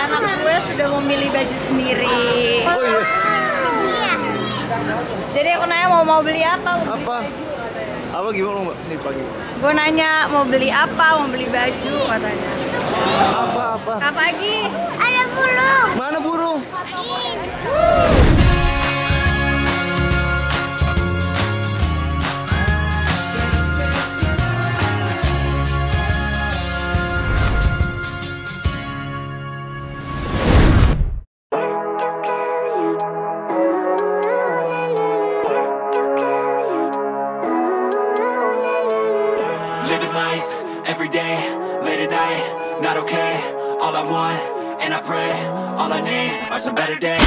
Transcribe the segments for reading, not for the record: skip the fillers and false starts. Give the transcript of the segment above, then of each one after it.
anak gue sudah memilih baju sendiri. Oh iya. Jadi aku nanya mau beli apa? Mau beli Apa? baju, katanya. Apa gimana Mbak? Nih pagi. Gue nanya mau beli apa? Mau beli baju katanya. Apa? Kak Pagi. Ada burung. Mana burung? Living life, every day, late at night, not okay. All I want, and I pray, all I need are some better days.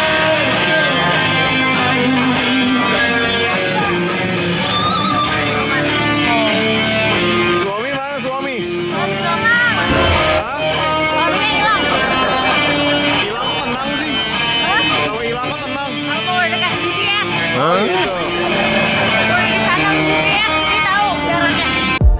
Suami mana suami? Suaminya hilang. Hilang tenang sih. Kalau hilang kan tenang. Aku udah dikasih GPS. Gitu. Gue ditanam GPS, jadi tahu jaraknya.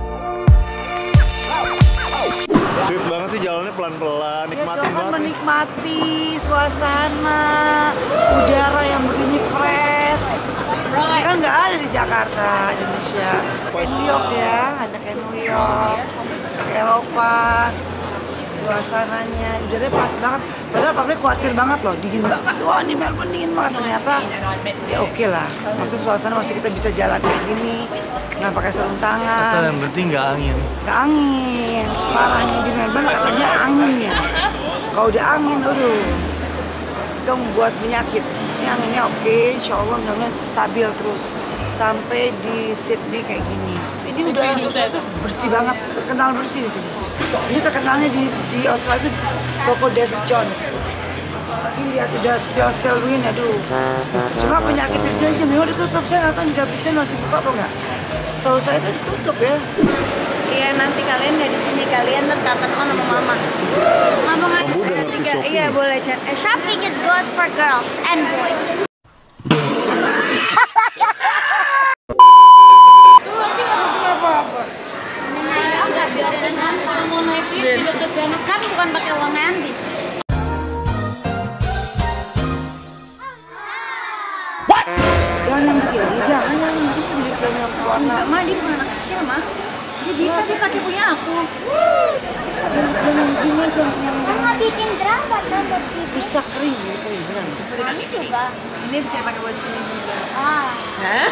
Sweet banget sih jalannya pelan-pelan, nikmatin kan banget. menikmati suasana udara yang begini fresh. Ini kan nggak ada di Jakarta, Indonesia. Kayak New York ya, ada kayak New York, kayak Eropa. Suasananya, udaranya pas banget. Padahal pabrik khawatir banget loh, dingin banget. Wah ini Melbourne dingin banget. Ternyata ya oke lah. Maksud suasana masih kita bisa jalan kayak gini, nggak pakai sarung tangan. Asal yang penting nggak angin. Nggak angin. Parahnya di Melbourne katanya angin ya. Kalau udah angin, aduh, itu membuat penyakit. Ini anginnya oke, insya Allah mudah-mudahan stabil terus sampai di Sydney kayak gini. Ini udara sesuatu bersih banget, terkenal bersih di sini. Ini terkenalnya di Australia itu toko David Jones. Ini lihat udah sel-sel begini, aduh. Cuma penyakit di sini jam 5 ditutup. Saya nggak tahu di David Jones masih buka apa nggak. Setahu saya itu ditutup ya. Iya, nanti kalian nggak di sini, kalian dekatan sama mama. Ngomong aja. Kamu udah ngerti shopping? Iya boleh chat. Shopping is good for girls and boys. Enggak, biarin aja. Mau naik kan bukan pakai uang nanti. Jangan yang begini, jangan yang begini. Jangan yang Enggak, mah dia bukan anak kecil, mah. Dia bisa, dia pakai punya aku. Jangan begini, jangan Mama bikin drama tuh buat bibi. bisa kering ya, kering beneran. Ini coba. Ini bisa pakai buat sini juga. Ah. Hah?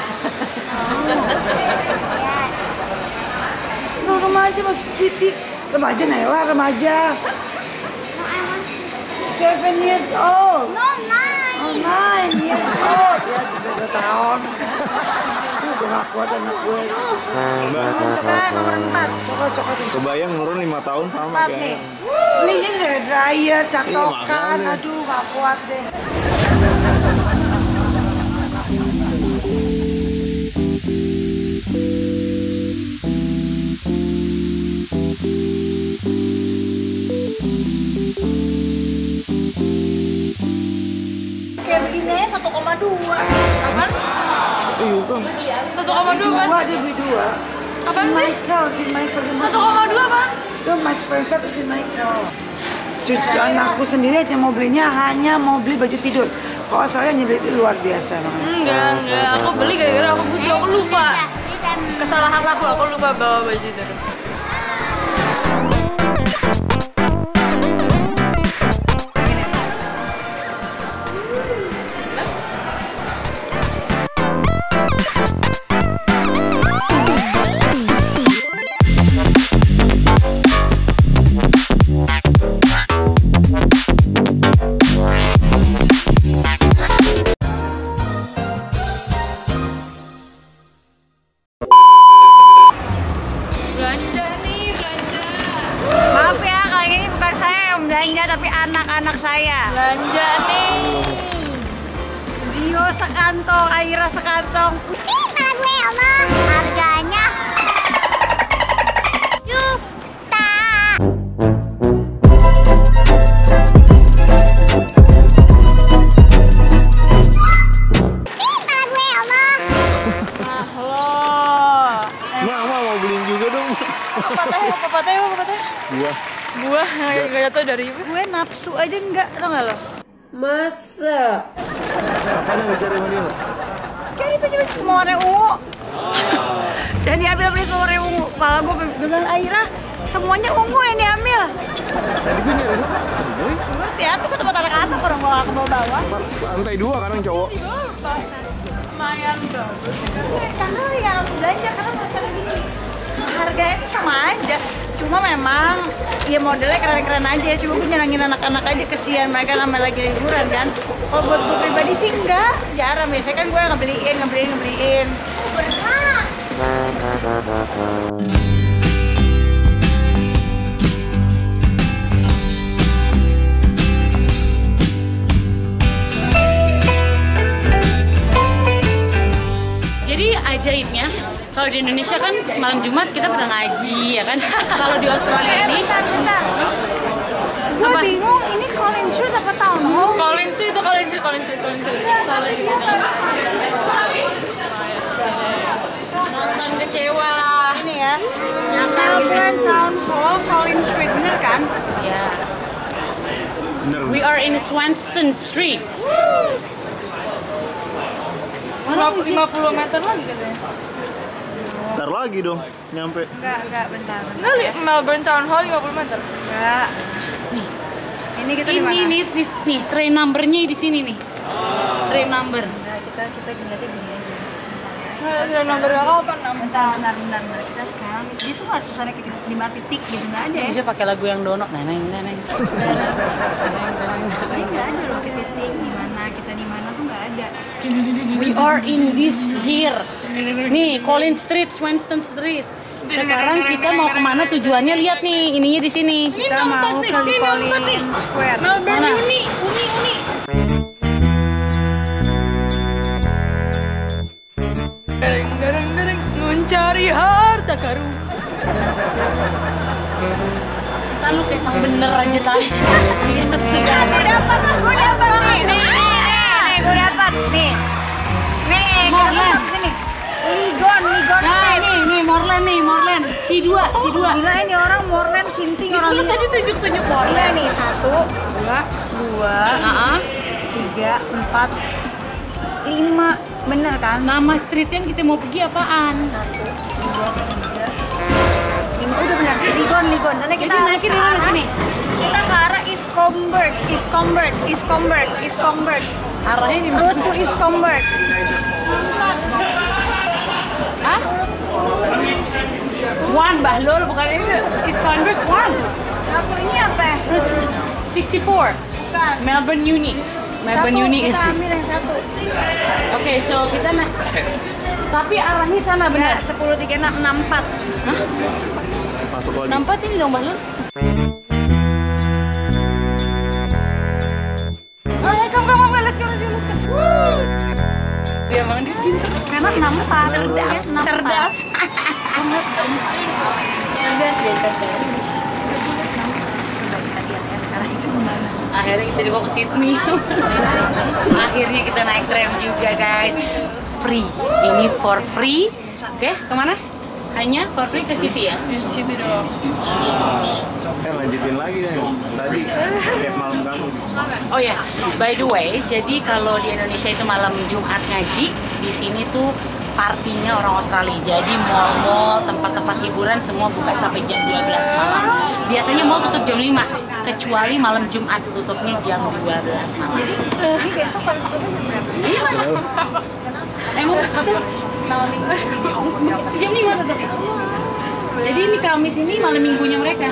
Ya. Lu remaja masih sedikit. Remaja Naila, remaja. No, I want 7 years old. No, nine. Oh, 9 years old. Ya, beda tahun. Itu udah gak kuat anak gue. Coklat nomor 4. Coklat itu. Kebayang nurun 5 tahun sama 4 nih. kayaknya. Belinya udah dryer, catokan. makanya. Aduh, gak kuat deh. Kayak begini aja 1,2. Apaan? Iya kan? 1,2 kan? Dua, dia beli dua. Apaan sih? Si Michael. Dia 1,2 apaan? Itu Mike Spencer si Michael. Cucu anakku sendiri aja mau belinya hanya mau beli baju tidur. Kalau Australia nyebeli itu luar biasa banget. Enggak. Aku beli gara-gara aku butuh, aku lupa. Kesalahan aku lupa bawa baju itu. Belanja nih, belanja. Maaf ya, kali ini bukan saya yang belanja, tapi anak-anak saya. Belanja nih. Zio sekantong, Aira sekantong. Harganya juta. Mak mau beliin juga dong. Apa patahnya? Buah. Buah nggak jatuh dari ibu. Gue naps nafsu aja enggak, tau gak lo? Masa? Apa yang dicari sama dia? Kayak dia pengen semua warna ungu. Dan diambil beli semua warna ungu. Kepala gue bilang Aira, semuanya ungu yang diambil. Tadi gue nyari lu. Ngerti ya, tuh ke tempat anak-anak orang gue ke bawah-bawah. Lantai 2 kadang cowok. Lumayan bagus. Karena ya harus belanja karena harga gini. Harganya tuh sama aja. Cuma memang ya modelnya keren-keren aja. Cuma gue nyenangin anak-anak aja, kesian mereka namanya lagi liburan kan. Kalau buat gue pribadi sih enggak, jarang. Biasanya kan gue ngebeliin. Jadi ajaibnya, kalau di Indonesia kan malam Jumat kita pernah ngaji ya kan. Kalau di Australia ini, bentar. Gue bingung ini Collins Street apa Town Hall? Collins Street. Salah gitu. Nonton kecewa. Ini ya. Nyasar gitu. Melbourne Town Hall, Collins Street, bener kan? Ya. Bener. We are in Swanston Street. Mana 50 meter lagi katanya. Ntar lagi dong, nyampe. Enggak, bentar. Melbourne Town Hall 50 meter. Enggak. Nih. Ini kita di mana? Ini nih, train numbernya di sini nih. Train number. Nah, kita ngeliatnya gini aja. Train numbernya kapan? Bentar. Kita sekarang dia tuh nggak tulisannya kayak 5 titik gitu, nggak ada ya? Bisa pakai lagu yang dono. Neneng. Ini nggak ada loh kayak titik kita di mana tuh nggak ada. We are in this here. Nih, Collins Street, Swanston Street. Sekarang kita mau kemana tujuannya? Lihat nih, ininya di sini. Kita mau ke Collins Square. Mana? Uni. Dereng, mencari harta karun. Kita lu kayak sang bener aja tadi. Gue dapat nih. Nih, gue dapat nih. Nih, kita tuh sini. Ligon Nah, Street. nih, Morland. Si dua. Gila ini orang Morland sinting orang Lu ini. tadi tunjuk-tunjuk Iya Morland. nih 1, 2, 3, 4, 5. Bener kan? Nama street yang kita mau pergi apaan? 1, 2, 3, 5. Udah bener. Ligon. Nanti kita Jadi harus naik ke di mana arah. sini? Kita ke arah Iskomberg. Arahnya di Road to Iskomberg. Hah? One, Bahlul, bukan itu. It's Convert One. Satu ini apa? Route 64. Bukan. Melbourne Uni. Satu, kita ambil yang satu. Oke, so kita naik. Tapi arahnya sana benar. 103664. Hah? Masuk lagi. Nampak ini dong, Bahlul? Oh ya, kamu let's go. Dia emang dia pintar. Karena 64. Cerdas. Sekarang itu gimana? Akhirnya kita dibawa ke Sydney. Akhirnya kita naik tram juga, guys. Free. Ini for free. Oke, kemana? Hanya for free ke City ya? City doang. Lanjutin lagi ya. Tadi setiap malam Kamis. Oh ya, by the way, jadi kalau di Indonesia itu malam Jumat ngaji, di sini tuh partinya orang Australia. Jadi mall-mall, tempat-tempat hiburan semua buka sampai jam 12 malam. Biasanya mall tutup jam 5, kecuali malam Jumat tutupnya jam 12 malam. Ini besok pada tutupnya jam berapa? Iya mana? Emang betul? Jam 5 tetap. Jadi ini Kamis ini malam minggunya mereka.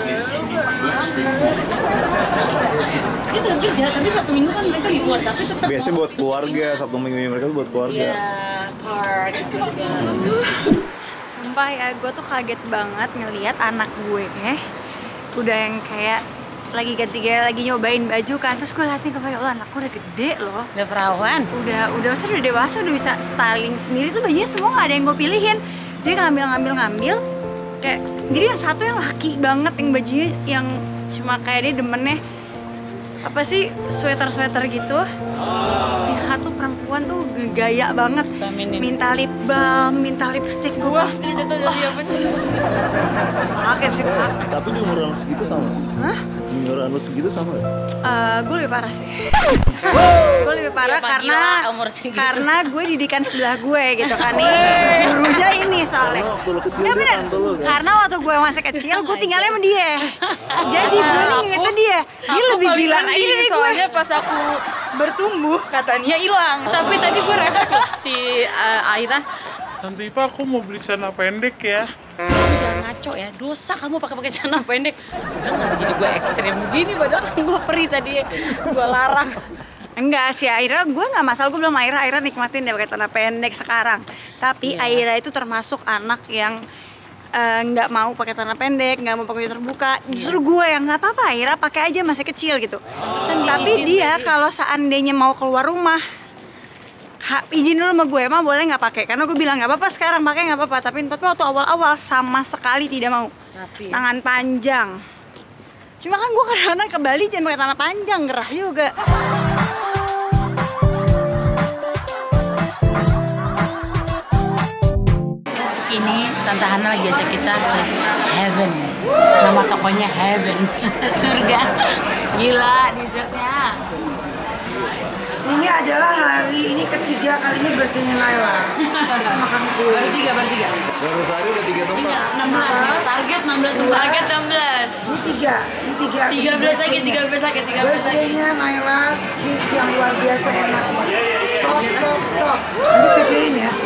Kita kerja, tapi Sabtu Minggu kan mereka libur, tapi tetap. Biasanya buat keluarga, Sabtu Minggu mereka tuh buat keluarga. Iya, park gitu segala. Sumpah ya, gue tuh kaget banget ngelihat anak gue udah yang kayak lagi ganti gaya, lagi nyobain baju kan. Terus gue liatin kayak, oh anakku udah gede loh. Udah perawan. Udah dewasa, udah bisa styling sendiri tuh bajunya semua nggak ada yang gue pilihin. Dia ngambil kayak, jadi yang satu yang laki banget, yang bajunya yang cuma kayak dia demennya apa sih, sweater gitu. Yang satu perempuan tuh gaya banget, Feminin. minta lip balm, minta lipstick. Gue Ini jatuh jadi apa tuh? pakai sih Pak. Tapi di umur orang segitu sama. Hah? Di seumuran lu segitu sama gak? Gue lebih parah sih. Gue lebih parah Ya, karena gue didikan sebelah gue gitu kan nih. Gurunya ini soalnya. Karena waktu lu kecil Ya dia bener. tante lu kan? Karena waktu gue masih kecil, gue tinggalnya sama dia. Jadi gue nih ngingetin dia. Dia lebih gila lagi dari gue. Soalnya pas aku bertumbuh, kata Nia hilang. Tapi tadi gue refleks loh, si Aira. Tante Iva, aku mau beli celana pendek ya. Jangan ngaco ya, dosa kamu pakai celana pendek. Udah nggak jadi gue ekstrim begini, padahal kan gue free tadi, gue larang. Enggak sih Aira, gue nggak masalah, gue belum Aira nikmatin dia pakai celana pendek sekarang. Tapi Aira itu termasuk anak yang nggak mau pakai celana pendek, nggak mau pakai terbuka. Justru gue yang nggak apa-apa, Aira pakai aja masih kecil gitu. Tapi dia kalau seandainya mau keluar rumah, izin dulu sama gue, emang boleh nggak pakai? Karena gue bilang nggak apa-apa sekarang pakai nggak apa-apa. Tapi waktu awal-awal sama sekali tidak mau. Tangan panjang. Cuma kan gue kadang-kadang ke Bali jangan pakai tangan panjang, gerah juga. Ini Tante Hana lagi ajak kita ke Heaven. Nama tokonya Heaven, surga. Gila dessertnya. Ini adalah hari ini ketiga kalinya bersihin Naila. Makan kue. Baru tiga. Baru sehari udah 3 tempat. Iya, 16. Target 16 tempat. Target 16. Ini tiga. 13 lagi. Birthday-nya Naila, cake yang luar biasa enak. Top. Ini tipin ya.